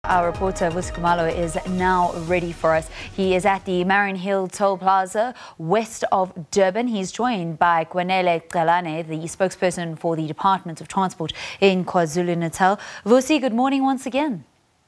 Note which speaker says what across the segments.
Speaker 1: Our reporter Vusi Khumalo is now ready for us. He is at the Marion Hill Toll Plaza west of Durban. He's joined by Kwanele Qalane, the spokesperson for the Department of Transport in KwaZulu-Natal. Vusi, good morning once again.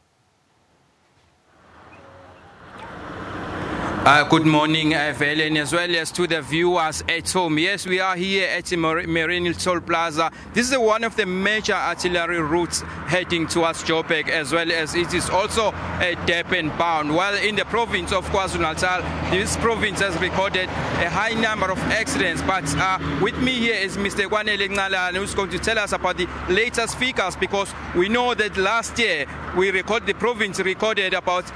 Speaker 2: Good morning, Velen, as well as to the viewers at home. Yes, we are here at the Marion Hill Toll Plaza. This is one of the major artillery routes heading towards Joburg, as well as it is also Durban bound. While in the province of KwaZulu-Natal, this province has recorded a high number of accidents. But with me here is Mr. Kwanele Qalane, who's going to tell us about the latest figures, because we know that last year the province recorded about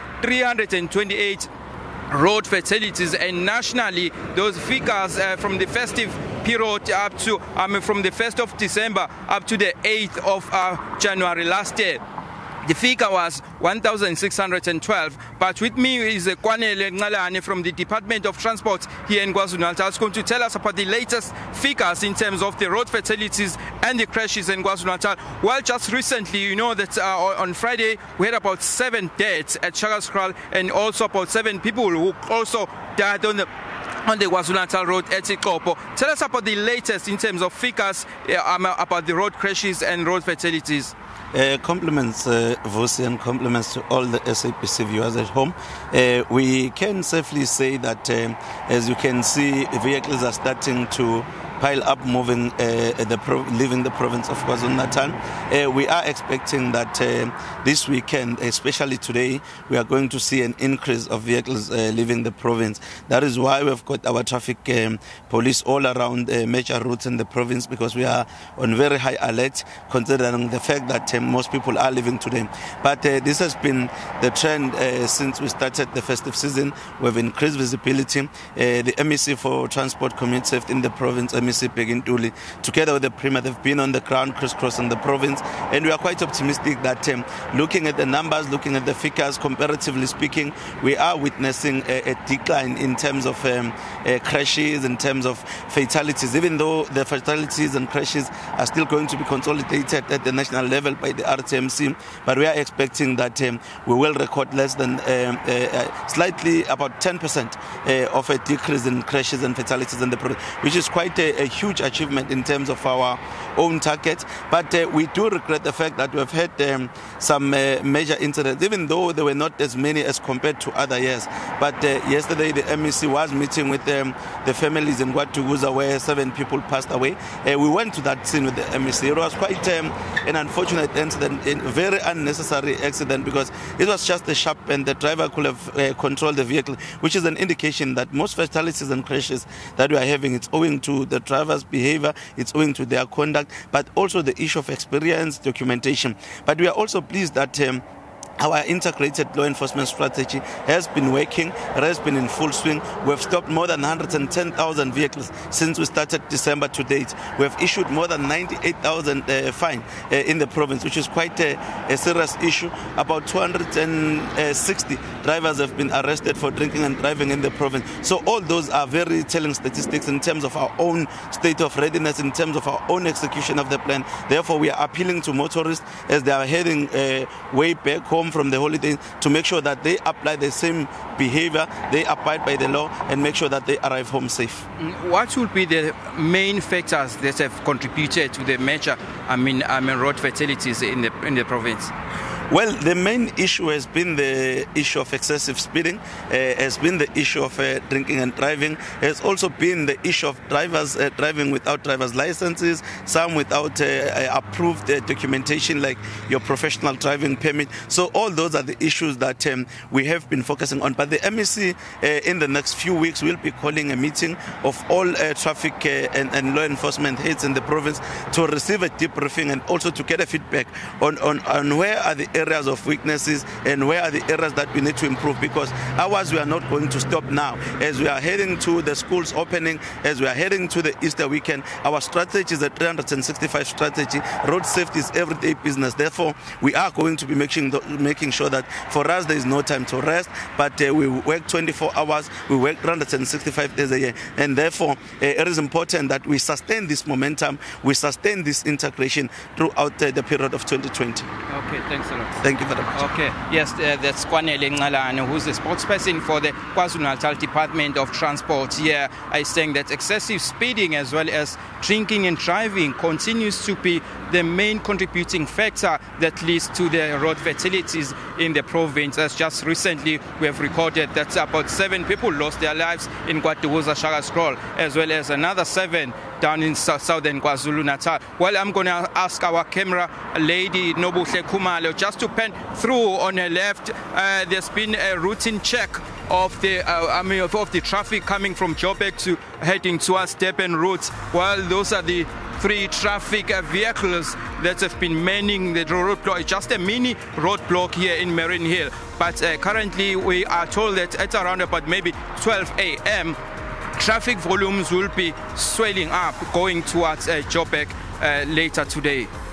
Speaker 2: 328 road fatalities, and nationally those figures from the festive period up to from the 1st of December up to the 8th of January last year, the figure was 1,612. But with me is Kwanele Qalane from the Department of Transport here in KwaZulu-Natal. Is going to tell us about the latest figures in terms of the road fatalities and the crashes in KwaZulu-Natal. Well, just recently, you know that on Friday we had about 7 deaths at Shakaskraal, and also about 7 people who also died on the KwaZulu-Natal road at Ikopo. Tell us about the latest in terms of figures about the road crashes and road fatalities.
Speaker 3: Compliments, Vusi, and compliments to all the SABC viewers at home. We can safely say that, as you can see, vehicles are starting to pile up, moving, leaving the province of KwaZulu-Natal. We are expecting that this weekend, especially today, we are going to see an increase of vehicles leaving the province. That is why we've got our traffic police all around major routes in the province, because we are on very high alert, considering the fact that most people are leaving today. But this has been the trend since we started the festive season. We've increased visibility. The MEC for Transport Community Safety in the province, MEC Begintuli, together with the Premier, they've been on the ground crisscrossing the province, and we are quite optimistic that looking at the numbers, looking at the figures, comparatively speaking, we are witnessing a decline in terms of crashes, in terms of fatalities, even though the fatalities and crashes are still going to be consolidated at the national level by the RTMC, but we are expecting that we will record less than slightly about 10% of a decrease in crashes and fatalities in the province, which is quite a huge achievement in terms of our own target. But we do regret the fact that we've had some major incidents, even though there were not as many as compared to other years. But yesterday the MEC was meeting with the families in KwaDukuza, where 7 people passed away. We went to that scene with the MEC. It was quite an unfortunate incident, a very unnecessary accident, because it was just a sharp and the driver could have controlled the vehicle, which is an indication that most fatalities and crashes that we are having, it's owing to the driver's behavior, it's owing to their conduct, but also the issue of experience, documentation. But we are also pleased that our integrated law enforcement strategy has been working, it has been in full swing. We've stopped more than 110,000 vehicles since we started December to date. We've issued more than 98,000 fine in the province, which is quite a serious issue. About 260 drivers have been arrested for drinking and driving in the province. So all those are very telling statistics in terms of our own state of readiness, in terms of our own execution of the plan. Therefore, we are appealing to motorists as they are heading way back home from the holidays to make sure that they apply the same behavior, they abide by the law, and make sure that they arrive home safe.
Speaker 2: What would be the main factors that have contributed to the major road fatalities in the province?
Speaker 3: Well, the main issue has been the issue of excessive speeding, has been the issue of drinking and driving, has also been the issue of drivers driving without driver's licenses, some without approved documentation like your professional driving permit. So all those are the issues that we have been focusing on. But the MEC in the next few weeks will be calling a meeting of all traffic and law enforcement heads in the province to receive a debriefing and also to get a feedback on where are the areas of weaknesses and where are the areas that we need to improve, because ours we are not going to stop now. As we are heading to the schools opening, as we are heading to the Easter weekend, our strategy is a 365 strategy. Road safety is everyday business. Therefore, we are going to be making sure that for us there is no time to rest, but we work 24 hours, we work 365 days a year, and therefore it is important that we sustain this momentum, we sustain this integration throughout the period of 2020.
Speaker 2: Okay, thanks a lot.
Speaker 3: Thank you very much.
Speaker 2: Okay, yes, that's Kwanele Ngalane, who's the spokesperson for the KwaZulu-Natal Department of Transport here, is saying that excessive speeding as well as drinking and driving continues to be the main contributing factor that leads to the road fatalities in the province. As just recently we have recorded that about 7 people lost their lives in KwaDukuza Shaka Scroll, as well as another 7 down in southern KwaZulu-Natal. Well, I'm going to ask our camera lady Nobuhle Khumalo just to pan through on her left. There's been a routine check of the of the traffic coming from Joburg to heading towards Durban routes. Well, those are the 3 traffic vehicles that have been manning the roadblock. Just a mini roadblock here in Marion Hill. But currently we are told that at around about maybe 12 a.m. traffic volumes will be swelling up going towards Joburg later today.